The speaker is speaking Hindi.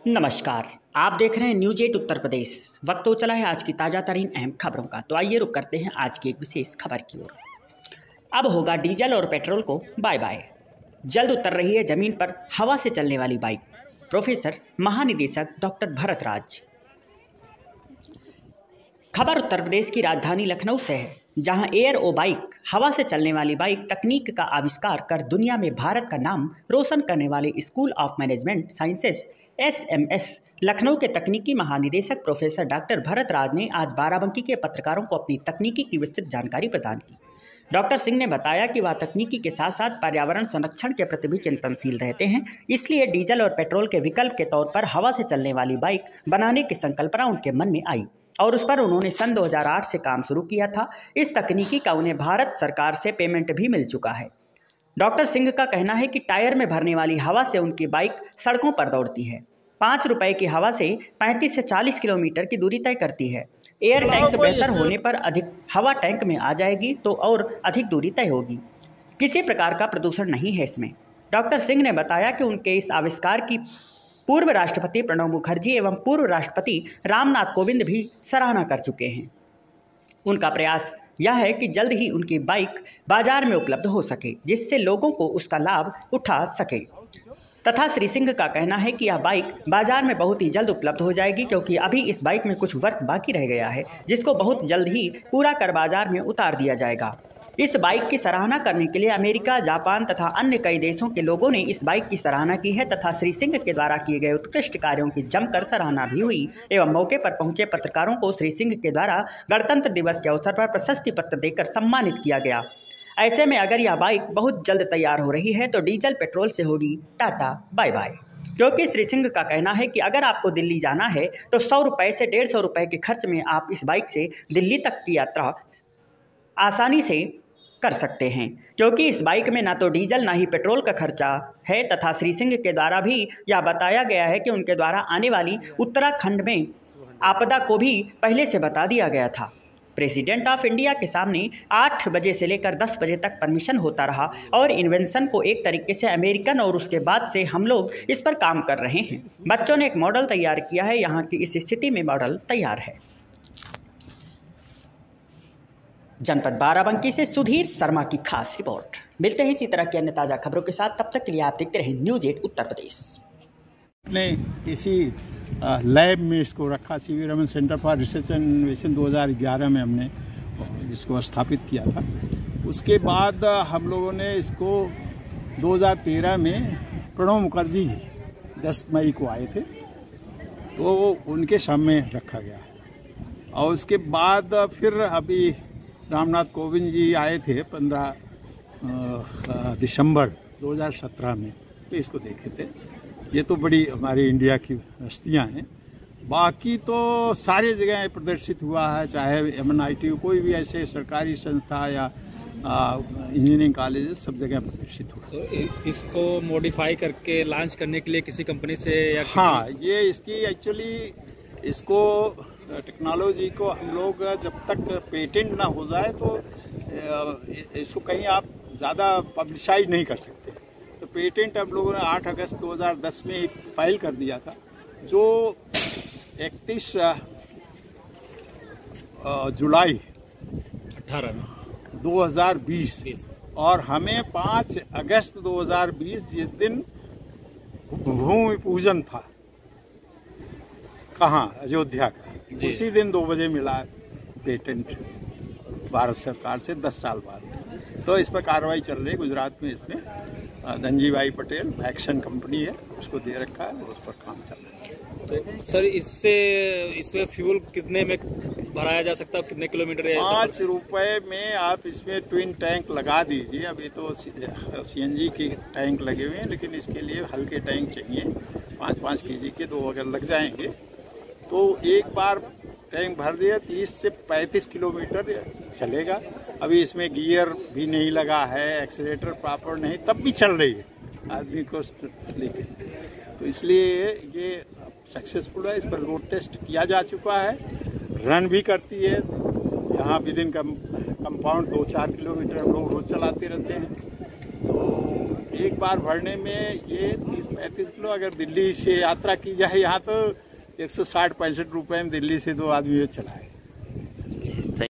नमस्कार, आप देख रहे हैं न्यूज 8 उत्तर प्रदेश। वक्त हो चला है आज की ताज़ा तरीन अहम खबरों का। तो आइए रुक करते हैं आज की एक विशेष खबर की ओर। अब होगा डीजल और पेट्रोल को बाय बाय। जल्द उतर रही है जमीन पर हवा से चलने वाली बाइक। प्रोफेसर महानिदेशक डॉक्टर भरत राज। खबर उत्तर प्रदेश की राजधानी लखनऊ से है, जहां एयर ओ बाइक हवा से चलने वाली बाइक तकनीक का आविष्कार कर दुनिया में भारत का नाम रोशन करने वाले school of management sciences SMS Lucknow के तकनीकी महानिदेशक प्रोफेसर डॉक्टर भरत राज ने आज बाराबंकी के पत्रकारों को अपनी तकनीकी की विस्तृत जानकारी प्रदान की। डॉक्टर सिंह ने बताया कि वह तकनीकी के साथ साथ पर्यावरण संरक्षण के प्रति भी चिंतनशील रहते हैं, इसलिए डीजल और पेट्रोल के विकल्प के तौर पर हवा से चलने वाली बाइक बनाने की संकल्पना उनके मन में आई और उस पर उन्होंने सन 2008 से काम शुरू किया था। इस तकनीकी का उन्हें भारत सरकार से पेमेंट भी मिल चुका है। डॉक्टर सिंह का कहना है कि टायर में भरने वाली हवा से उनकी बाइक सड़कों पर दौड़ती है। 5 रुपए की हवा से 35 से 40 किलोमीटर की दूरी तय करती है। एयर टैंक बेहतर होने पर अधिक हवा टैंक में आ जाएगी तो और अधिक दूरी तय होगी। किसी प्रकार का प्रदूषण नहीं है इसमें। डॉक्टर सिंह ने बताया कि उनके इस आविष्कार की पूर्व राष्ट्रपति प्रणब मुखर्जी एवं पूर्व राष्ट्रपति रामनाथ कोविंद भी सराहना कर चुके हैं। उनका प्रयास यह है कि जल्द ही उनकी बाइक बाजार में उपलब्ध हो सके, जिससे लोगों को उसका लाभ उठा सके। तथा श्री सिंह का कहना है कि यह बाइक बाजार में बहुत ही जल्द उपलब्ध हो जाएगी, क्योंकि अभी इस बाइक में कुछ वर्क बाकी रह गया है, जिसको बहुत जल्द ही पूरा कर बाजार में उतार दिया जाएगा। इस बाइक की सराहना करने के लिए अमेरिका, जापान तथा अन्य कई देशों के लोगों ने इस बाइक की सराहना की है तथा श्री सिंह के द्वारा किए गए उत्कृष्ट कार्यों की जमकर सराहना भी हुई एवं मौके पर पहुंचे पत्रकारों को श्री सिंह के द्वारा गणतंत्र दिवस के अवसर पर प्रशस्ति पत्र देकर सम्मानित किया गया। ऐसे में अगर यह बाइक बहुत जल्द तैयार हो रही है तो डीजल पेट्रोल से होगी टाटा बाय बाय, क्योंकि श्री सिंह का कहना है कि अगर आपको दिल्ली जाना है तो 100 रुपये से 150 रुपये के खर्च में आप इस बाइक से दिल्ली तक की यात्रा आसानी से कर सकते हैं, क्योंकि इस बाइक में ना तो डीजल ना ही पेट्रोल का खर्चा है। तथा श्री सिंह के द्वारा भी यह बताया गया है कि उनके द्वारा आने वाली उत्तराखंड में आपदा को भी पहले से बता दिया गया था। प्रेसिडेंट ऑफ इंडिया के सामने 8 बजे से लेकर 10 बजे तक परमिशन होता रहा और इन्वेंशन को एक तरीके से अमेरिकन और उसके बाद से हम लोग इस पर काम कर रहे हैं। बच्चों ने एक मॉडल तैयार किया है, यहाँ की इस स्थिति में मॉडल तैयार है। जनपद बाराबंकी से सुधीर शर्मा की खास रिपोर्ट। मिलते हैं इसी तरह की अन्य ताज़ा खबरों के साथ, तब तक के लिए आप देखते रहें न्यूज 8 उत्तर प्रदेश। ने इसी लैब में इसको रखा, CV Raman centre for research and innovation 2011 में हमने इसको स्थापित किया था। उसके बाद हम लोगों ने इसको 2013 में प्रणब मुखर्जी जी 10 मई को आए थे तो उनके सामने रखा गया और उसके बाद फिर अभी रामनाथ कोविंद जी आए थे 15 दिसंबर 2017 में, तो इसको देखे थे। ये तो बड़ी हमारी इंडिया की हस्तियाँ हैं। बाकी तो सारी जगह प्रदर्शित हुआ है, चाहे MNIT कोई भी ऐसे सरकारी संस्था या इंजीनियरिंग कॉलेज सब जगह प्रदर्शित हुआ। तो इसको मॉडिफाई करके लॉन्च करने के लिए किसी कंपनी से या हाँ, ये इसकी एक्चुअली इसको टेक्नोलॉजी को हम लोग जब तक पेटेंट ना हो जाए तो इसको कहीं आप ज़्यादा पब्लिसाइज नहीं कर सकते। तो पेटेंट हम लोगों ने 8 अगस्त 2010 में फाइल कर दिया था, जो 31 जुलाई 2020 और हमें 5 अगस्त 2020 जिस दिन भूमि पूजन था कहाँ अयोध्या का, उसी दिन 2 बजे मिला पेटेंट भारत सरकार से 10 साल बाद। तो इस पर कार्रवाई चल रही है गुजरात में। इसमें धनजी भाई पटेल एक्शन कंपनी है, उसको दे रखा है, उस पर काम चल रहा है। तो सर इसमें फ्यूल कितने में भराया जा सकता है, कितने किलोमीटर? 5 रुपए में आप इसमें ट्विन टैंक लगा दीजिए। अभी तो CNG के टैंक लगे हुए हैं, लेकिन इसके लिए हल्के टैंक चाहिए। 5-5 kg के 2 अगर लग जाएंगे तो एक बार टैंक भर दिया 30 से 35 किलोमीटर चलेगा। अभी इसमें गियर भी नहीं लगा है, एक्सीलेटर प्रॉपर नहीं, तब भी चल रही है आदमी को लेके। तो इसलिए ये सक्सेसफुल है। इस पर रोड टेस्ट किया जा चुका है, रन भी करती है। यहाँ विदिन कंपाउंड 2-4 किलोमीटर हम लोग रोज चलाते रहते हैं। तो एक बार भरने में ये 30-35 किलो। अगर दिल्ली से यात्रा की जाए यहाँ तो 160-65 रुपए में दिल्ली से 2 आदमी चलाए।